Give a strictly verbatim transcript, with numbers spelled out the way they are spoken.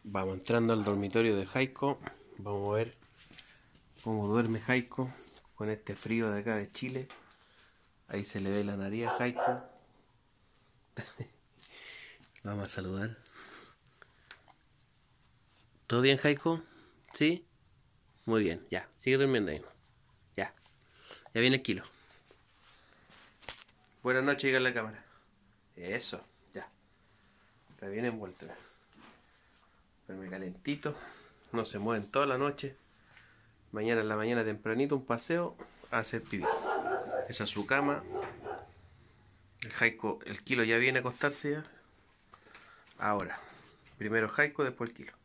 Vamos entrando al dormitorio de Jaiko. Vamos a ver cómo duerme Jaiko con este frío de acá de Chile. Ahí se le ve la nariz a Jaiko. Vamos a saludar. ¿Todo bien, Jaiko? ¿Sí? Muy bien, ya. Sigue durmiendo ahí. Ya. Ya viene el kilo. Buenas noches, llega a la cámara. Eso, ya. Está bien envuelto. Duerme calentito. No se mueven toda la noche. Mañana en la mañana tempranito un paseo a hacer pipí. Esa es su cama. El Jaiko, el kilo ya viene a acostarse ya. Ahora, primero Jaiko, después el kilo.